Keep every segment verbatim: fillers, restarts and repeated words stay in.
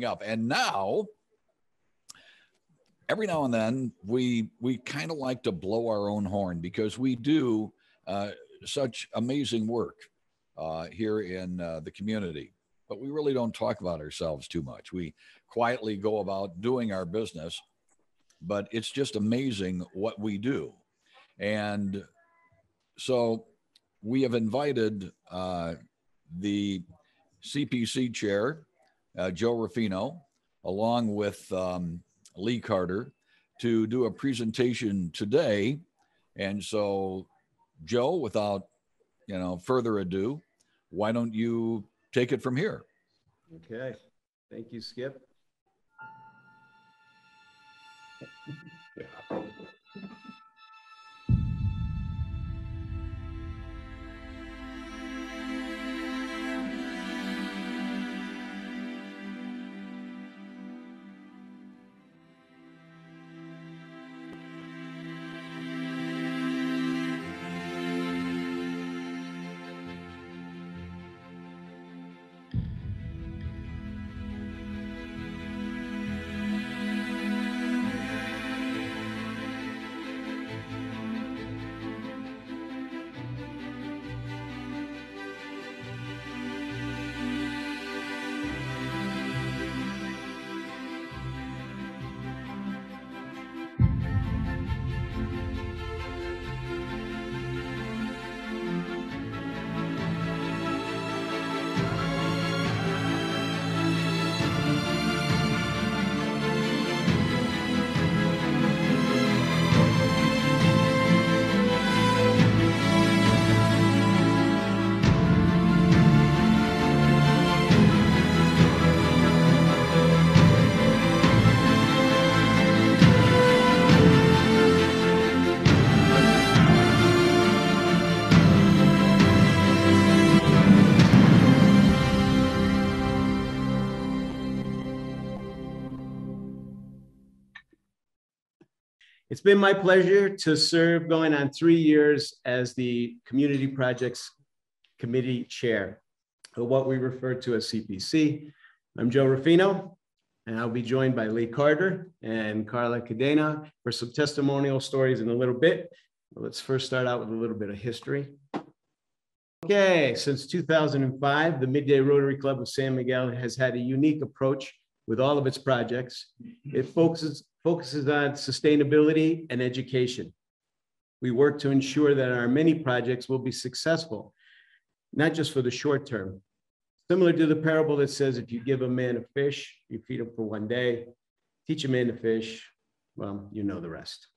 up. And now, every now and then, we we kind of like to blow our own horn because we do uh, such amazing work uh, here in uh, the community. But we really don't talk about ourselves too much. We quietly go about doing our business, but it's just amazing what we do. And so we have invited uh, the C P C chair, uh, Joe Ruffino, along with um, Lee Carter, to do a presentation today. And so, Joe, without you know further ado, why don't you take it from here? Okay, thank you, Skip. Yeah. It's been my pleasure to serve going on three years as the Community Projects Committee Chair, or what we refer to as C P C. I'm Joe Ruffino, and I'll be joined by Lee Carter and Carla Cadena for some testimonial stories in a little bit. But let's first start out with a little bit of history. Okay, since two thousand five, the Midday Rotary Club of San Miguel has had a unique approach with all of its projects. It focuses focuses on sustainability and education. We work to ensure that our many projects will be successful, not just for the short term. Similar to the parable that says, if you give a man a fish, you feed him for one day, teach a man to fish, well, you know the rest.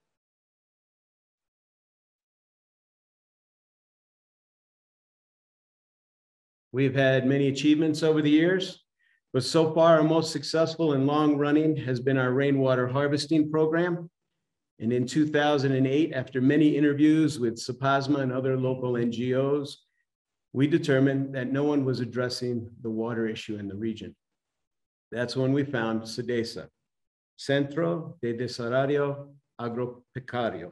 We've had many achievements over the years, but so far our most successful and long running has been our rainwater harvesting program. And in two thousand eight, after many interviews with SEPASMA and other local N G Os, we determined that no one was addressing the water issue in the region. That's when we found CEDESA, Centro de Desarrollo Agropecuario.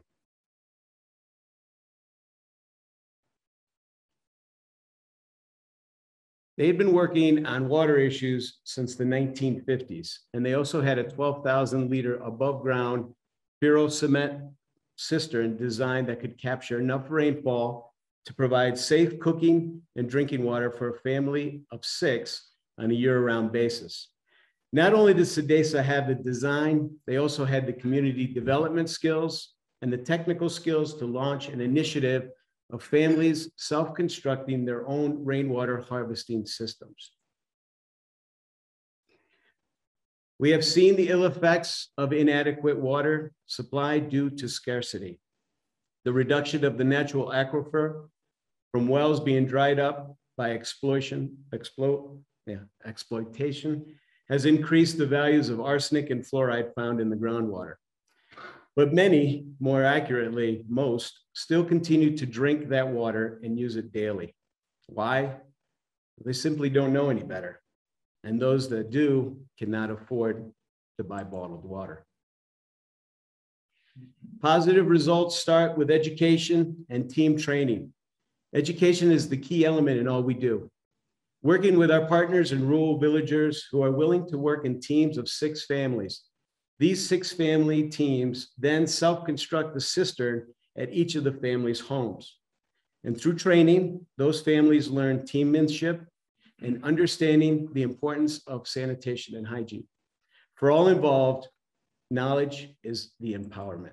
They had been working on water issues since the nineteen fifties, and they also had a twelve thousand liter above ground ferro cement cistern designed that could capture enough rainfall to provide safe cooking and drinking water for a family of six on a year-round basis. Not only did CEDESA have the design, they also had the community development skills and the technical skills to launch an initiative of families self-constructing their own rainwater harvesting systems. We have seen the ill effects of inadequate water supply due to scarcity. The reduction of the natural aquifer from wells being dried up by exploitation, explo, yeah, exploitation has increased the values of arsenic and fluoride found in the groundwater. But many, more accurately, most, still continue to drink that water and use it daily. Why? They simply don't know any better. And those that do cannot afford to buy bottled water. Positive results start with education and team training. Education is the key element in all we do. working with our partners and rural villagers who are willing to work in teams of six families. These six family teams then self-construct the cistern at each of the family's homes. And through training, those families learn teammanship and understanding the importance of sanitation and hygiene. For all involved, knowledge is the empowerment.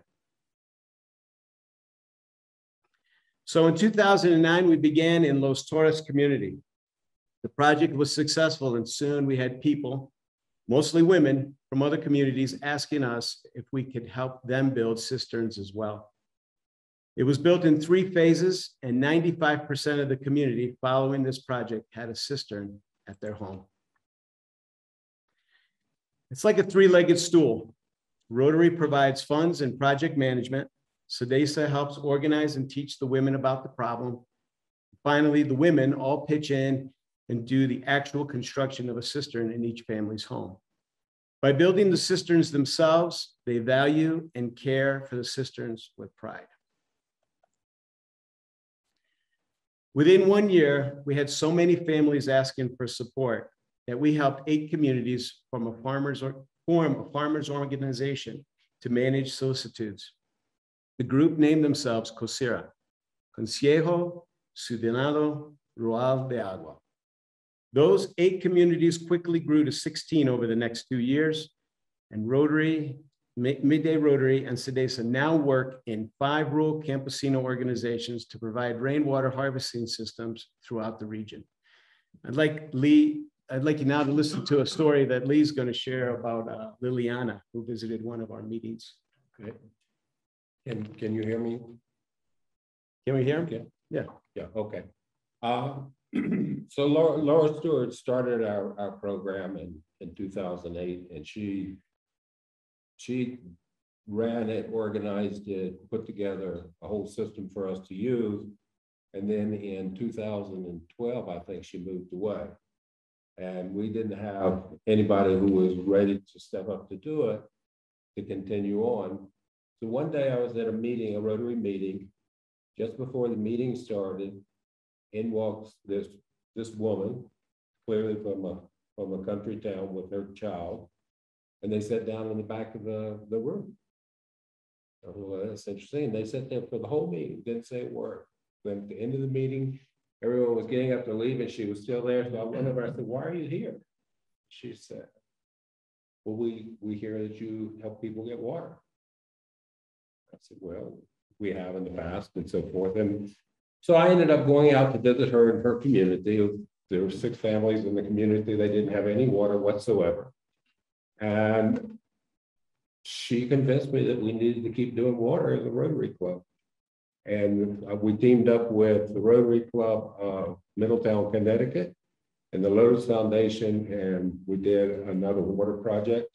So in two thousand nine, we began in Los Torres community. The project was successful, and soon we had people, mostly women from other communities, asking us if we could help them build cisterns as well. It was built in three phases, and ninety-five percent of the community following this project had a cistern at their home. It's like a three-legged stool. Rotary provides funds and project management. CEDESA helps organize and teach the women about the problem. Finally, the women all pitch in and do the actual construction of a cistern in each family's home. By building the cisterns themselves, they value and care for the cisterns with pride. Within one year, we had so many families asking for support that we helped eight communities form a farmers or form a farmers organization to manage solicitudes. The group named themselves COCIRA, Consejo Ciudadano Rural de Agua. Those eight communities quickly grew to sixteen over the next two years, and Rotary, Midday Rotary and CEDESA now work in five rural campesino organizations to provide rainwater harvesting systems throughout the region. I'd like Lee, I'd like you now to listen to a story that Lee's going to share about uh, Liliana, who visited one of our meetings. Okay. Can, can you hear me? Can we hear him? Okay. Yeah. Yeah, okay. Uh, so Laura, Laura Stewart started our, our program in, in two thousand eight, and she She ran it, organized it, put together a whole system for us to use. And then in two thousand twelve, I think she moved away. And we didn't have anybody who was ready to step up to do it, to continue on. So one day I was at a meeting, a Rotary meeting, just before the meeting started, in walks this, this woman, clearly from a, from a country town with her child. And they sat down in the back of the, the room. Oh, well, that's interesting. They sat there for the whole meeting, didn't say a word. Then at the end of the meeting, everyone was getting up to leave and she was still there. So I went over, I said, why are you here? She said, well, we, we hear that you help people get water. I said, well, we have in the past and so forth. And so I ended up going out to visit her in her community. There were six families in the community. They didn't have any water whatsoever. And she convinced me that we needed to keep doing water as a Rotary Club. And uh, we teamed up with the Rotary Club of Middletown, Connecticut, and the Lotus Foundation, and we did another water project.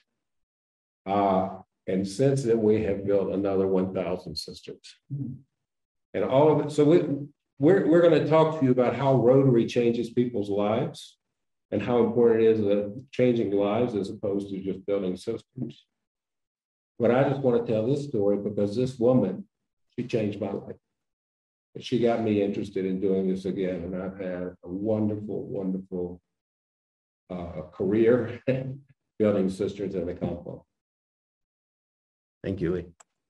Uh, and since then, we have built another one thousand cisterns. And all of it, so we, we're, we're going to talk to you about how Rotary changes people's lives and how important it is that changing lives as opposed to just building systems. But I just want to tell this story because this woman, she changed my life. She got me interested in doing this again. And I've had a wonderful, wonderful uh, career building cisterns in the Campo. Thank you, Lee.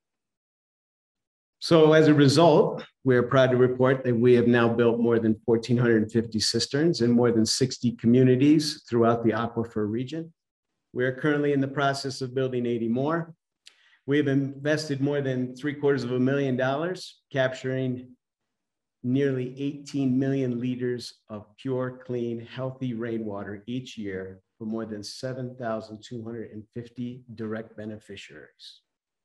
So as a result, we're proud to report that we have now built more than one thousand four hundred fifty cisterns in more than sixty communities throughout the aquifer region. We are currently in the process of building eighty more. We have invested more than three quarters of a million dollars, capturing nearly eighteen million liters of pure, clean, healthy rainwater each year for more than seven thousand two hundred fifty direct beneficiaries.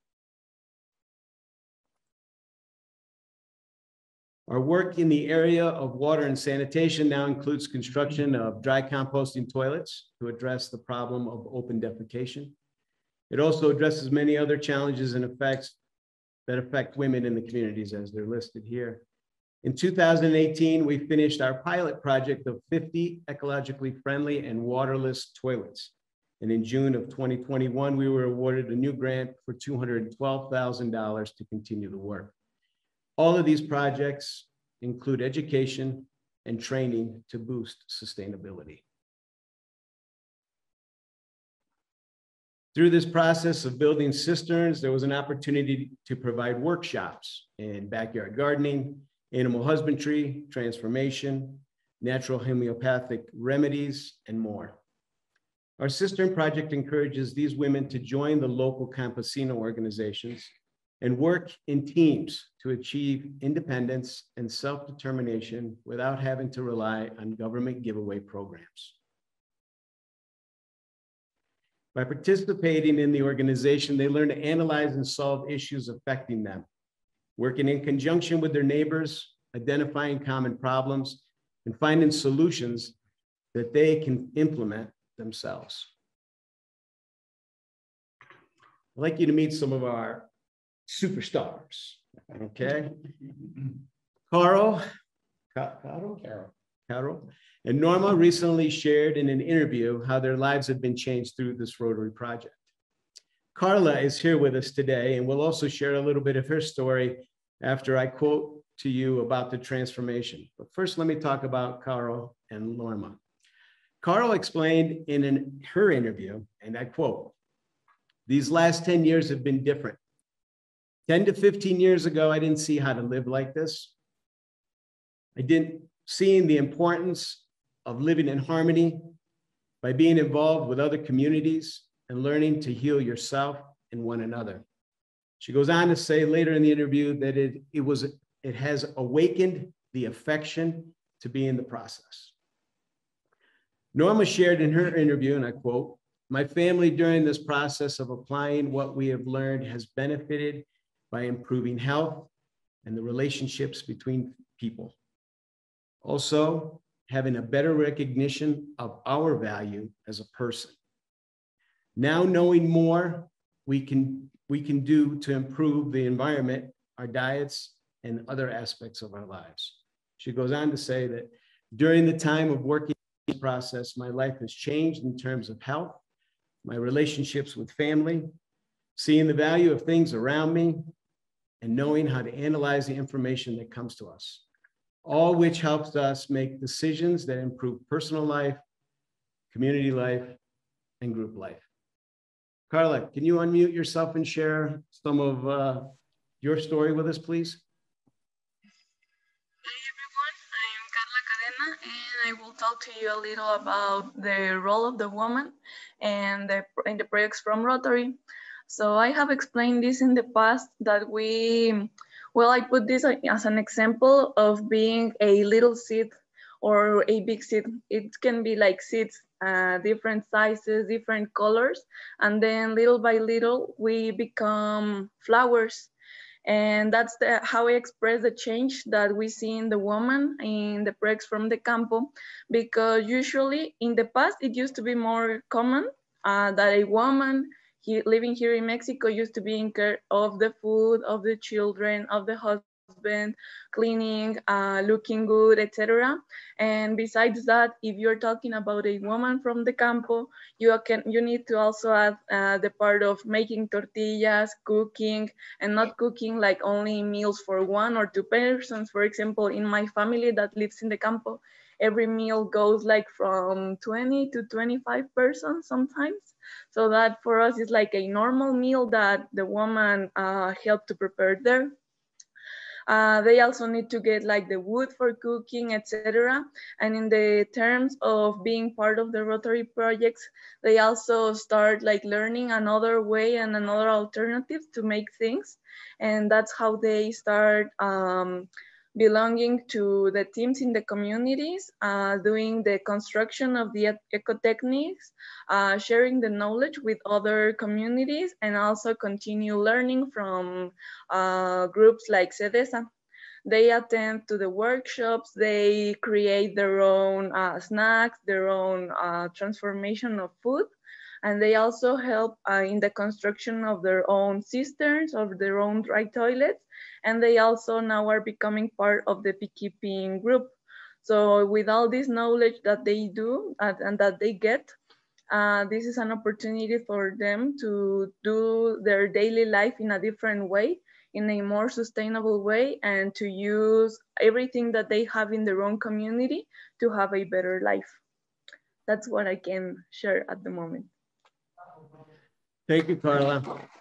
Our work in the area of water and sanitation now includes construction of dry composting toilets to address the problem of open defecation. It also addresses many other challenges and effects that affect women in the communities as they're listed here. In two thousand eighteen, we finished our pilot project of fifty ecologically friendly and waterless toilets. And in June of twenty twenty-one, we were awarded a new grant for two hundred twelve thousand dollars to continue the work. All of these projects include education, and training to boost sustainability. Through this process of building cisterns, there was an opportunity to provide workshops in backyard gardening, animal husbandry, transformation, natural homeopathic remedies, and more. Our cistern project encourages these women to join the local campesino organizations and work in teams to achieve independence and self-determination without having to rely on government giveaway programs. By participating in the organization, they learn to analyze and solve issues affecting them, working in conjunction with their neighbors, identifying common problems, and finding solutions that they can implement themselves. I'd like you to meet some of our superstars, okay? Carl, Carol, Carol, Carol, and Norma recently shared in an interview how their lives have been changed through this Rotary project. Carla is here with us today and will also share a little bit of her story after I quote to you about the transformation. But first, let me talk about Carl and Norma. Carl explained in an, her interview, and I quote, "These last ten years have been different. ten to fifteen years ago, I didn't see how to live like this. I didn't see the importance of living in harmony by being involved with other communities and learning to heal yourself and one another." She goes on to say later in the interview that it, it, was, it has awakened the affection to be in the process. Norma shared in her interview, and I quote, "My family during this process of applying what we have learned has benefited by improving health and the relationships between people. Also, having a better recognition of our value as a person. Now knowing more we can, we can do to improve the environment, our diets, and other aspects of our lives." She goes on to say that during the time of working in this process, my life has changed in terms of health, my relationships with family, seeing the value of things around me, and knowing how to analyze the information that comes to us, all which helps us make decisions that improve personal life, community life, and group life. Carla, can you unmute yourself and share some of uh, your story with us, please? Hi everyone, I am Carla Cadena, and I will talk to you a little about the role of the woman and the, in the projects from Rotary. So I have explained this in the past that we, well, I put this as an example of being a little seed or a big seed. It can be like seeds, uh, different sizes, different colors, and then little by little we become flowers. And that's the, how I express the change that we see in the woman in the projects from the Campo, because usually in the past it used to be more common uh, that a woman He, living here in Mexico used to be in care of the food, of the children, of the husband, cleaning, uh, looking good, et cetera. And besides that, if you're talking about a woman from the Campo, you can you need to also add uh, the part of making tortillas, cooking, and not cooking like only meals for one or two persons. For example, in my family that lives in the Campo, every meal goes like from twenty to twenty-five persons sometimes. So that for us is like a normal meal that the woman uh, helped to prepare there. Uh, they also need to get like the wood for cooking, et cetera. And in the terms of being part of the Rotary projects, they also start like learning another way and another alternative to make things. And that's how they start um, belonging to the teams in the communities, uh, doing the construction of the eco techniques, uh, sharing the knowledge with other communities, and also continue learning from uh, groups like CEDESA. They attend to the workshops, they create their own uh, snacks, their own uh, transformation of food, and they also help uh, in the construction of their own cisterns, of their own dry toilets, and they also now are becoming part of the beekeeping group. So with all this knowledge that they do uh, and that they get, uh, this is an opportunity for them to do their daily life in a different way, in a more sustainable way and to use everything that they have in their own community to have a better life. That's what I can share at the moment. Thank you, Carla.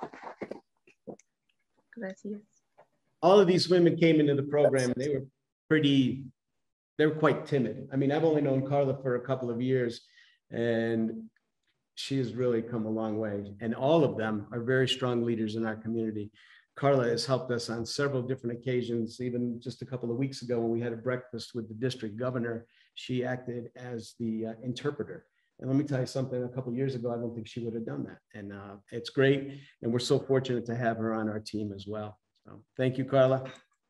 Gracias. All of these women came into the program. They were pretty, they were quite timid. I mean, I've only known Carla for a couple of years, and she has really come a long way. And all of them are very strong leaders in our community. Carla has helped us on several different occasions. Even just a couple of weeks ago when we had a breakfast with the district governor, she acted as the uh, interpreter. And let me tell you something, a couple of years ago, I don't think she would have done that. And uh, it's great. And we're so fortunate to have her on our team as well. So thank you, Carla.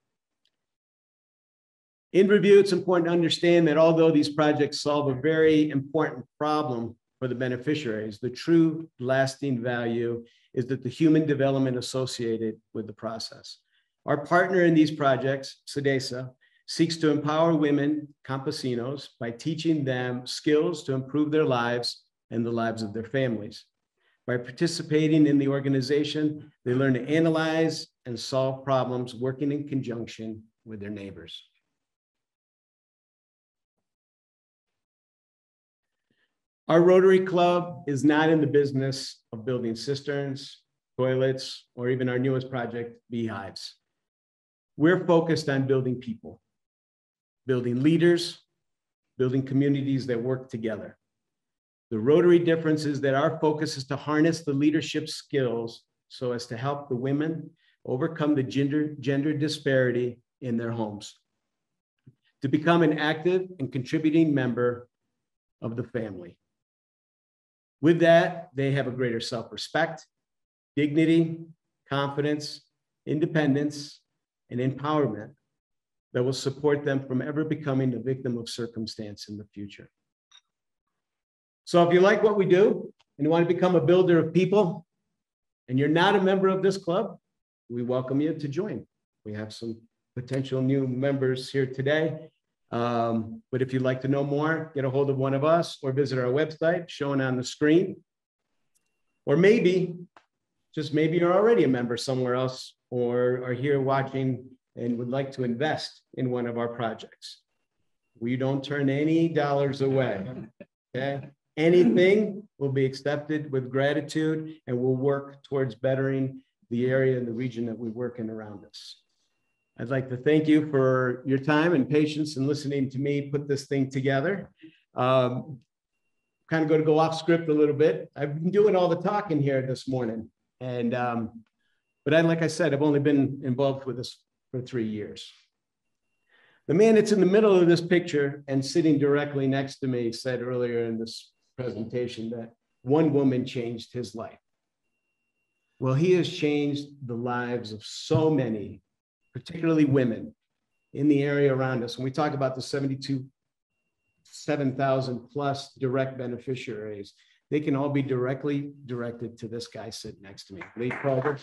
In review, it's important to understand that although these projects solve a very important problem for the beneficiaries, the true lasting value is that the human development associated with the process. Our partner in these projects, CEDESA, seeks to empower women campesinos by teaching them skills to improve their lives and the lives of their families. By participating in the organization, they learn to analyze and solve problems working in conjunction with their neighbors. Our Rotary Club is not in the business of building cisterns, toilets, or even our newest project, beehives. We're focused on building people, building leaders, building communities that work together. The Rotary difference is that our focus is to harness the leadership skills so as to help the women overcome the gender, gender disparity in their homes, to become an active and contributing member of the family. With that, they have a greater self-respect, dignity, confidence, independence, and empowerment that will support them from ever becoming a victim of circumstance in the future. So if you like what we do and you want to become a builder of people, and you're not a member of this club, we welcome you to join. We have some potential new members here today. Um, but if you'd like to know more, get a hold of one of us or visit our website shown on the screen. Or maybe, just maybe you're already a member somewhere else or are here watching and would like to invest in one of our projects. We don't turn any dollars away, okay? Anything will be accepted with gratitude and we'll work towards bettering the area and the region that we work in around us. I'd like to thank you for your time and patience in listening to me put this thing together. Um, kind of going to go off script a little bit. I've been doing all the talking here this morning. And, um, but I, like I said, I've only been involved with this for three years. The man that's in the middle of this picture and sitting directly next to me said earlier in this presentation that one woman changed his life. Well, he has changed the lives of so many, particularly women in the area around us. When we talk about the seventy-two, seven thousand plus direct beneficiaries, they can all be directly directed to this guy sitting next to me, Lee Kroger.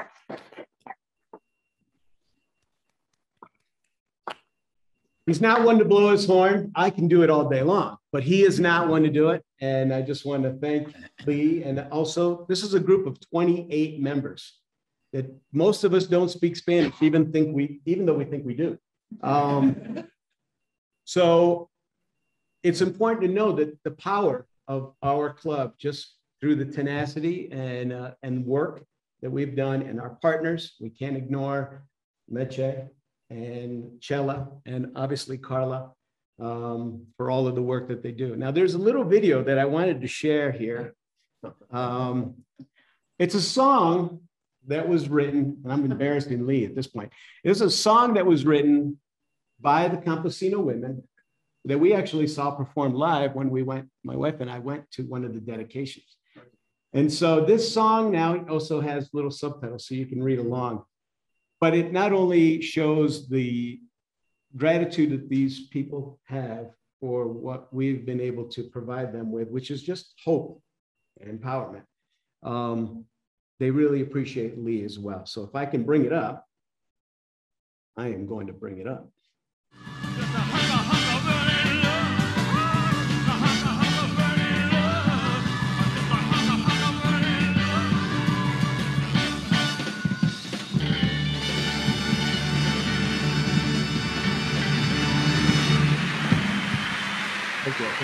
He's not one to blow his horn. I can do it all day long, but he is not one to do it. And I just want to thank Lee. And also, this is a group of twenty-eight members that most of us don't speak Spanish, even think we, even though we think we do. Um, so it's important to know that the power of our club, just through the tenacity and, uh, and work that we've done and our partners, we can't ignore Meche and Chela and obviously Carla um, for all of the work that they do. Now there's a little video that I wanted to share here. Um, it's a song that was written, and I'm embarrassing Lee at this point. It's a song that was written by the Campesino women that we actually saw perform live when we went, my wife and I went to one of the dedications. And so this song now also has little subtitles so you can read along. But it not only shows the gratitude that these people have for what we've been able to provide them with, which is just hope and empowerment. Um, they really appreciate Lee as well. So if I can bring it up, I am going to bring it up.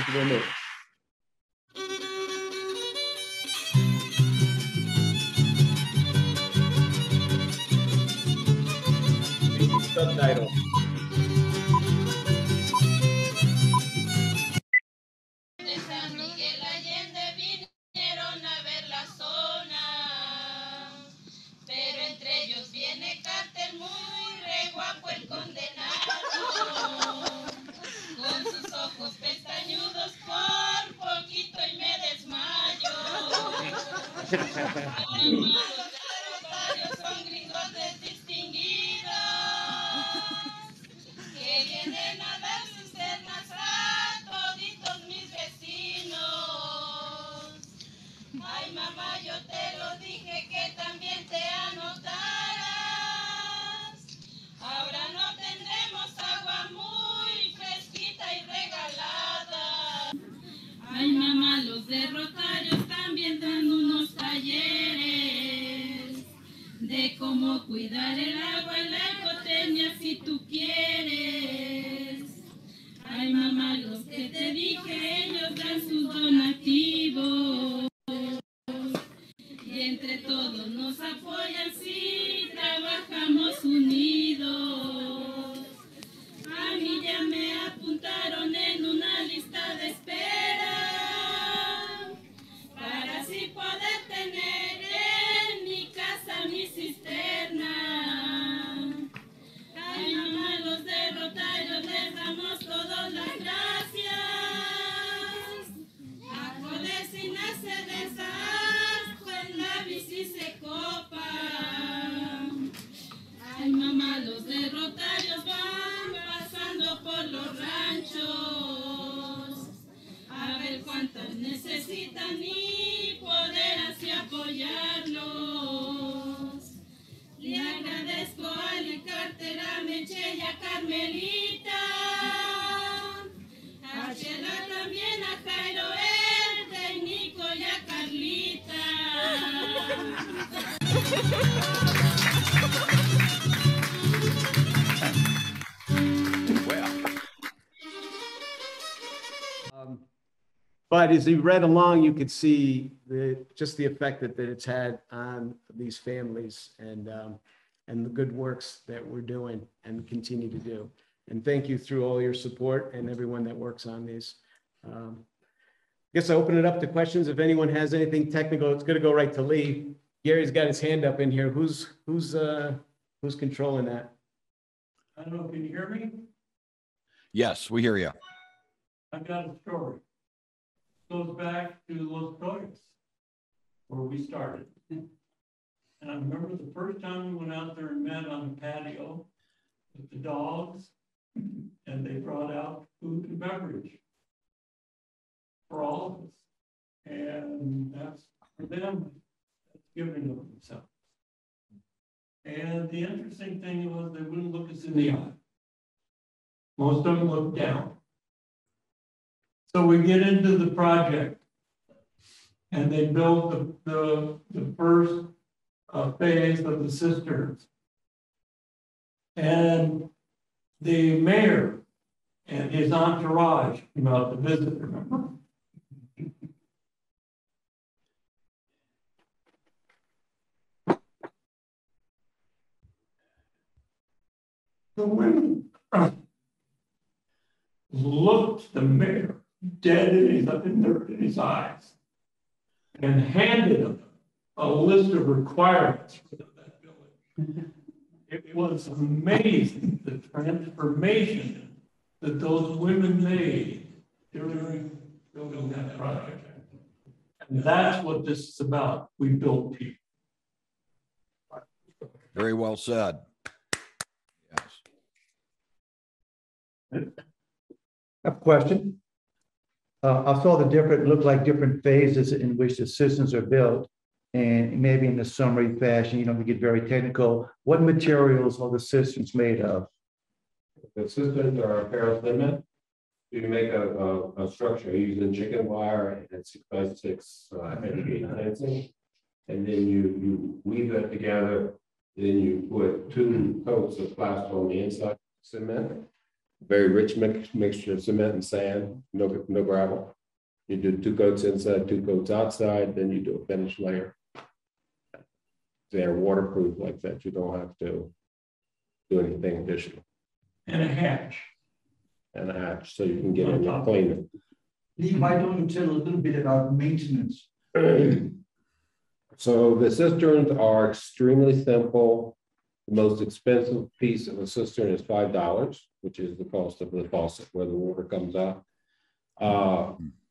you very much. Subtitle. De San Miguel de Allende vinieron a ver la zona, pero entre ellos viene cártel muy re guapo el condenado, con sus ojos pestañudos por poquito y me desmayo. Ay, malos derrotarios son gringotes distinguidos, que vienen a dar cisternas a toditos mis vecinos. Ay, mamá, yo te lo dije que también te anotaras. Ahora no tendremos agua muy fresquita y regalada. Ay, mamá, los derrotarios también dan unos talleres de cómo cuidar el agua y la hipotermia si tú quieres. Ay, mamá, los que te dije, ellos dan sus donativos. Y entre todos nos apoyan si trabajamos unidos. A mí ya me apuntaron en una lista de espera para así poder tener en mi casa mi cisterna. Ay, mamá, los derrotarios les damos todas las gracias. A COCIRA, CEDESA, pues la bici se copa. Ay, mamá, los derrotarios van pasando por los ranchos a ver cuántos necesitan y poder así apoyarlos. Le agradezco a la cartera Meche y a Carmelita, a Chela también, a Jairo, el técnico y a Carlita. Um, but as you read along, you could see the just the effect that, that it's had on these families and um, and the good works that we're doing and continue to do. And thank you through all your support and everyone that works on these. Um, I guess I open it up to questions. If anyone has anything technical, it's going to go right to Lee. Gary's got his hand up in here. Who's who's uh, who's controlling that? I don't know, can you hear me? Yes, we hear you. I've got a story. Goes back to Los Toyos, where we started. And I remember the first time we went out there and met on the patio with the dogs, and they brought out food and beverage for all of us. And that's for them, that's giving of themselves. And the interesting thing was they wouldn't look us in the eye. Most of them looked down. So we get into the project, and they built the, the, the first uh, phase of the cisterns. And the mayor and his entourage came out to visit, remember? The women looked the mayor dead in his, in, their, in his eyes and handed him a list of requirements for that building. It was amazing the transformation that those women made during building that project. And that's what this is about. We build people. Very well said. Yes. A question. Uh, I saw the different, look like different phases in which the cisterns are built, and maybe in a summary fashion, you know, we get very technical. What materials are the cisterns made of? The cisterns are paracement. You make a, a, a structure using chicken wire and six by six uh, fencing, and then you you weave it together. Then you put two coats of plaster on the inside cement, very rich mix, mixture of cement and sand, no, no gravel. You do two coats inside, two coats outside, then you do a finish layer. They're waterproof like that. You don't have to do anything additional. And a hatch. And a hatch, so you can get in and clean it. Lee, why don't you tell a little bit about maintenance? So the cisterns are extremely simple. The most expensive piece of a cistern is five dollars, which is the cost of the faucet where the water comes out. Uh,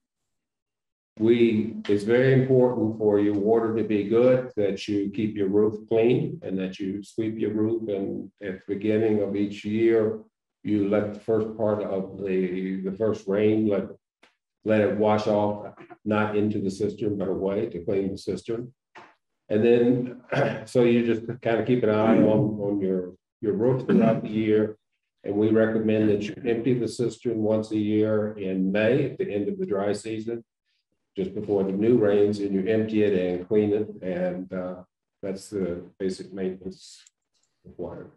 we, it's very important for your water to be good, that you keep your roof clean and that you sweep your roof. And at the beginning of each year, you let the first part of the, the first rain, let, let it wash off, not into the cistern, but away to clean the cistern. And then, so you just kind of keep an eye on, on your, your roof throughout the year. And we recommend that you empty the cistern once a year in May, at the end of the dry season, just before the new rains, and you empty it and clean it. And uh, that's the basic maintenance required.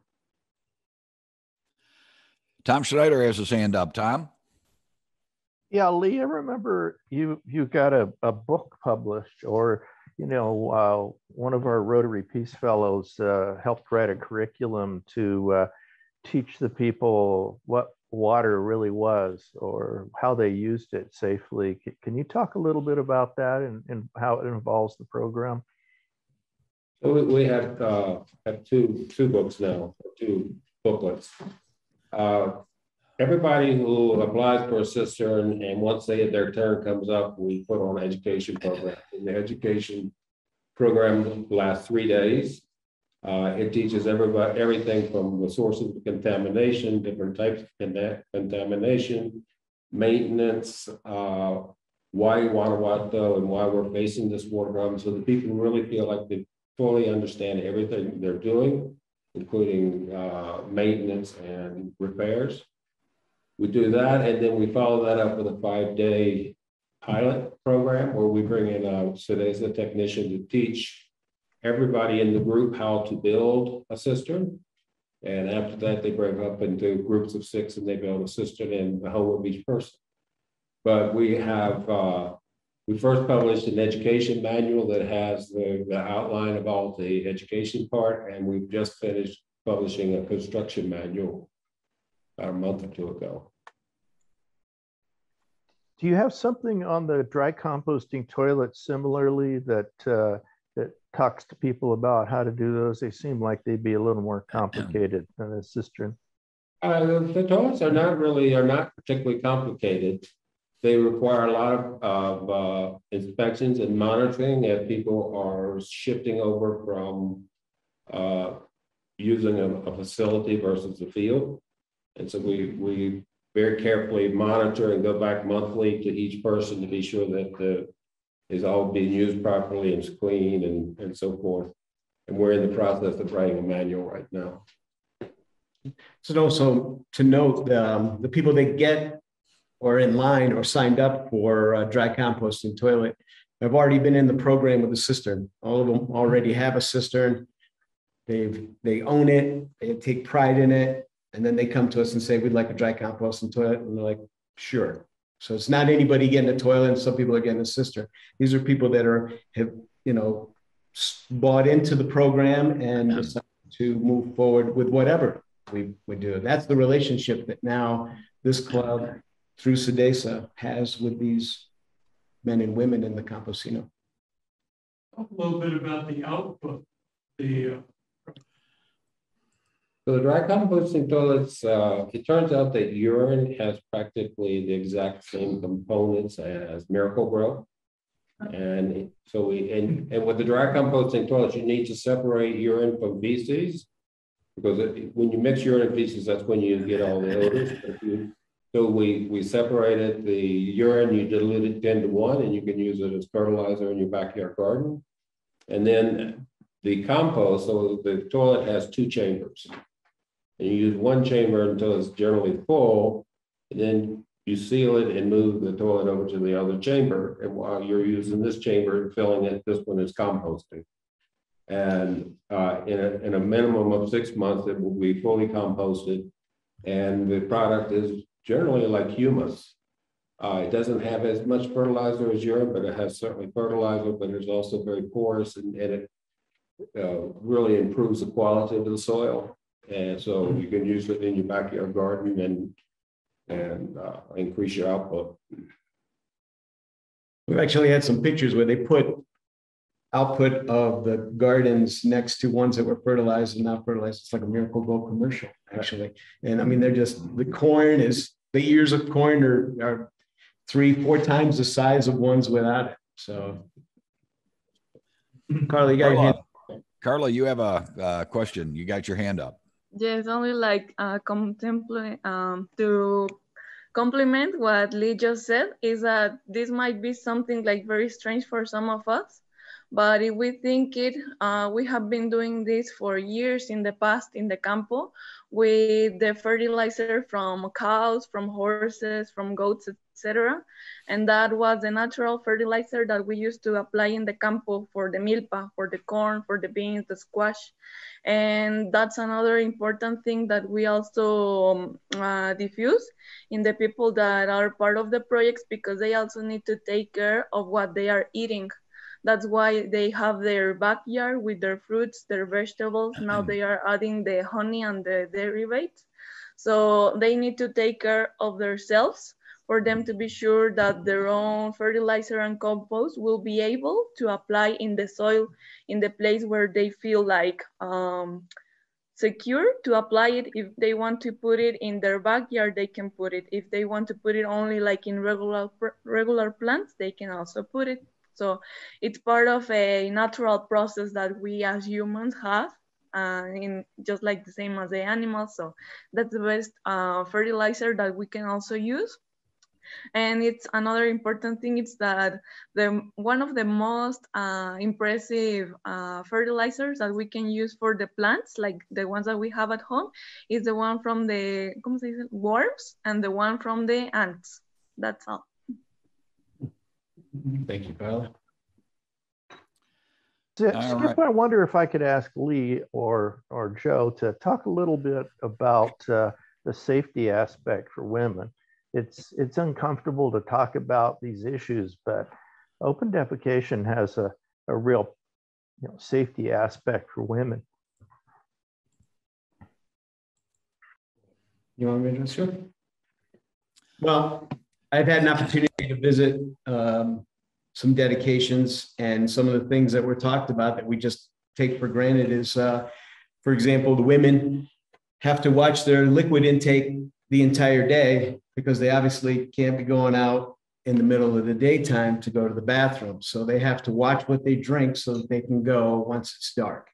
Tom Schneider has his hand up. Tom? Yeah, Lee, I remember you you got a, a book published, or, you know, uh, one of our Rotary Peace Fellows uh, helped write a curriculum to uh, teach the people what water really was or how they used it safely. Can you talk a little bit about that and, and how it involves the program? So we, we have, uh, have two, two books now, two booklets. Uh, everybody who applies for a cistern, and once they, their turn comes up, we put on an education program. And the education program lasts three days. Uh, it teaches everybody everything from the sources of contamination, different types of contamination, maintenance, uh, why Guanajuato and why we're facing this water problem, so that people really feel like they fully understand everything they're doing, including uh, maintenance and repairs. We do that, and then we follow that up with a five-day pilot program where we bring in a CEDESA technician to teach everybody in the group how to build a cistern. And after that, they break up into groups of six and they build a cistern in the home of each person. But we have, uh, we first published an education manual that has the, the outline of all the education part, and we've just finished publishing a construction manual about a month or two ago. Do you have something on the dry composting toilet similarly that uh, that talks to people about how to do those? They seem like they'd be a little more complicated than a cistern. Uh, the, the toilets are not really, are not particularly complicated. They require a lot of, of uh, inspections and monitoring as people are shifting over from uh, using a, a facility versus the field. And so we, we very carefully monitor and go back monthly to each person to be sure that the is all being used properly and is clean and, and so forth. And we're in the process of writing a manual right now. So also to note, um, the people that get or in line or signed up for uh, dry composting toilet have already been in the program with the cistern. All of them already have a cistern. They've, they own it, they take pride in it. And then they come to us and say, we'd like a dry composting toilet. And they're like, sure. So it's not anybody getting a toilet and some people are getting a cistern. These are people that are, have, you know, bought into the program and decided to move forward with whatever we, we do. That's the relationship that now this club through CEDESA has with these men and women in the Campesino. A little bit about the output. The uh... So the dry composting toilets, uh, it turns out that urine has practically the exact same components as Miracle-Gro. And so we, and, and with the dry composting toilets, you need to separate urine from feces, because it, when you mix urine and feces, that's when you get all the odors. You, so we, we separated the urine, you dilute it ten to one, and you can use it as fertilizer in your backyard garden. And then the compost, so the toilet has two chambers. And you use one chamber until it's generally full, and then you seal it and move the toilet over to the other chamber. And while you're using this chamber and filling it, this one is composting. And uh, in, a, in a minimum of six months, it will be fully composted. And the product is generally like humus. Uh, it doesn't have as much fertilizer as urine, but it has certainly fertilizer, but it's also very porous, and, and it uh, really improves the quality of the soil. And so you can use it in your backyard garden and, and uh, increase your output. We've actually had some pictures where they put output of the gardens next to ones that were fertilized and not fertilized. It's like a Miracle Grow commercial, actually. And I mean, they're just, the corn is, the ears of corn are, are three, four times the size of ones without it. So, Carla, you got your hand up. Carla, you have a uh, question. You got your hand up. Yes, only like uh, contemplate um, to complement what Lee just said is that this might be something like very strange for some of us, but if we think it, uh, we have been doing this for years in the past in the Campo with the fertilizer from cows, from horses, from goats, et cetera. And that was the natural fertilizer that we used to apply in the Campo for the milpa, for the corn, for the beans, the squash. And that's another important thing that we also um, uh, diffuse in the people that are part of the projects, because they also need to take care of what they are eating. That's why they have their backyard with their fruits, their vegetables. Now they are adding the honey and the derivatives. So they need to take care of themselves for them to be sure that their own fertilizer and compost will be able to apply in the soil, in the place where they feel like um, secure to apply it. If they want to put it in their backyard, they can put it. If they want to put it only like in regular, regular plants, they can also put it. So it's part of a natural process that we as humans have, uh, in just like the same as the animals. So that's the best uh, fertilizer that we can also use. And it's another important thing is that the one of the most uh, impressive uh, fertilizers that we can use for the plants, like the ones that we have at home, is the one from the ¿cómo se dice? Worms and the one from the ants. That's all. Thank you, Carla. Skip, right. I wonder if I could ask Lee or or Joe to talk a little bit about uh, the safety aspect for women. It's it's uncomfortable to talk about these issues, but open defecation has a, a real you know, safety aspect for women. You want me to answer? Well, I've had an opportunity to visit um, some dedications, and some of the things that were talked about that we just take for granted is, uh, for example, the women have to watch their liquid intake the entire day because they obviously can't be going out in the middle of the daytime to go to the bathroom. So they have to watch what they drink so that they can go once it's dark.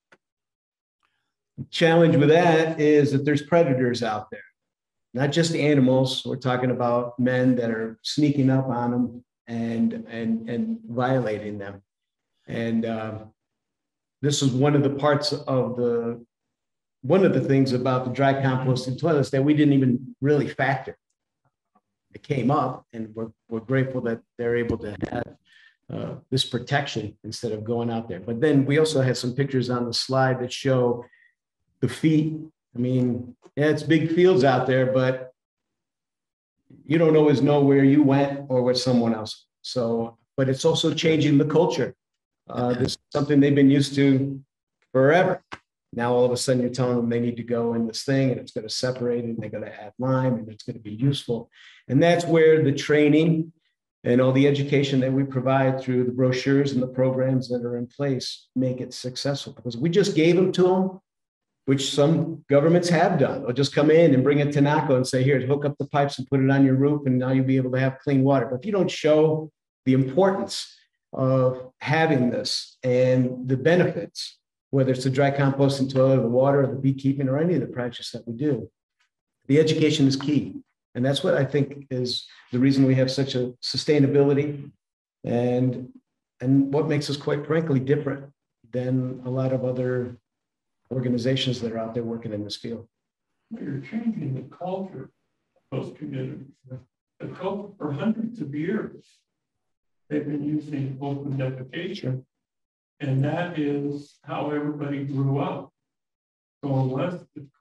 The challenge with that is that there's predators out there, not just animals. We're talking about men that are sneaking up on them and, and, and violating them. And uh, this is one of the parts of the One of the things about the dry composting toilets that we didn't even really factor. It came up, and we're, we're grateful that they're able to have uh, this protection instead of going out there. But then we also had some pictures on the slide that show the feet. I mean, yeah, it's big fields out there, but you don't always know where you went or where someone else. So, but it's also changing the culture. Uh, this is something they've been used to forever. Now, all of a sudden, you're telling them they need to go in this thing and it's going to separate and they're going to add lime and it's going to be useful. And that's where the training and all the education that we provide through the brochures and the programs that are in place make it successful, because we just gave them to them, which some governments have done. They'll just come in and bring a Tanako and say, here, hook up the pipes and put it on your roof, and now you'll be able to have clean water. But if you don't show the importance of having this and the benefits, whether it's the dry composting toilet or the water or the beekeeping or any of the projects that we do, the education is key. And that's what I think is the reason we have such a sustainability and, and what makes us, quite frankly, different than a lot of other organizations that are out there working in this field. You're changing the culture of those communities. The culture for hundreds of years, they've been using open defecation, and that is how everybody grew up. So unless the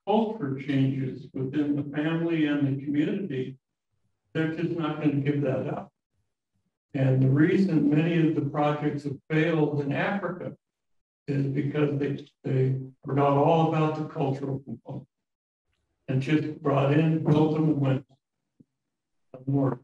culture changes within the family and the community, they're just not going to give that up. And the reason many of the projects have failed in Africa is because they, they forgot all about the cultural component and just brought in, built them, and went more.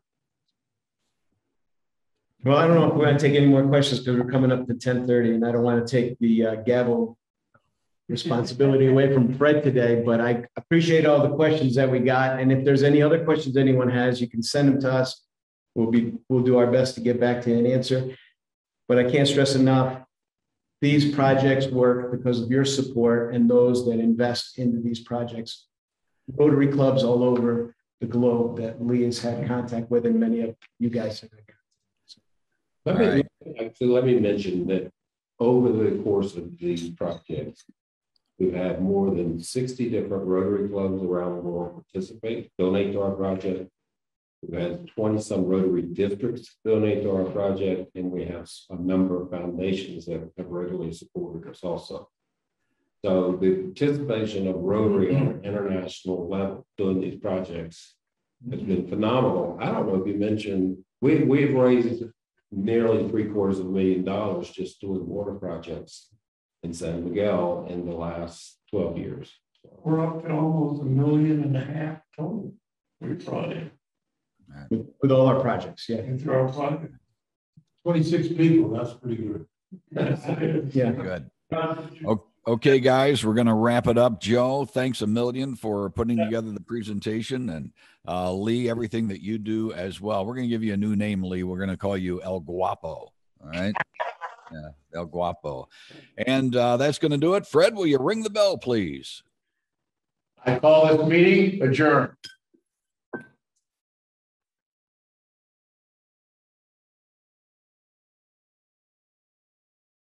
Well, I don't know if we're going to take any more questions because we're coming up to ten thirty, and I don't want to take the uh, gavel responsibility away from Fred today, but I appreciate all the questions that we got. And if there's any other questions anyone has, you can send them to us. We'll be, we'll do our best to get back to an answer. But I can't stress enough, these projects work because of your support and those that invest into these projects. Rotary clubs all over the globe that Lee has had contact with, and many of you guys have had contact. Let me, right. actually, let me mention that over the course of these projects, we've had more than sixty different Rotary clubs around the world participate, donate to our project. We've had twenty some Rotary districts donate to our project, and we have a number of foundations that have regularly supported us also. So the participation of Rotary on an international level doing these projects has been phenomenal. I don't know if you mentioned, we, we've raised nearly three quarters of a million dollars just doing water projects in San Miguel in the last twelve years. We're up to almost a million and a half total we brought in. With, with all our projects, yeah. And through our project. twenty-six people, that's pretty good. Yeah. Good. Okay, guys, we're going to wrap it up. Joe, thanks a million for putting together the presentation, and uh, Lee, everything that you do as well. We're going to give you a new name, Lee. We're going to call you El Guapo. All right. Yeah, El Guapo. And uh, that's going to do it. Fred, will you ring the bell, please? I call this meeting adjourned.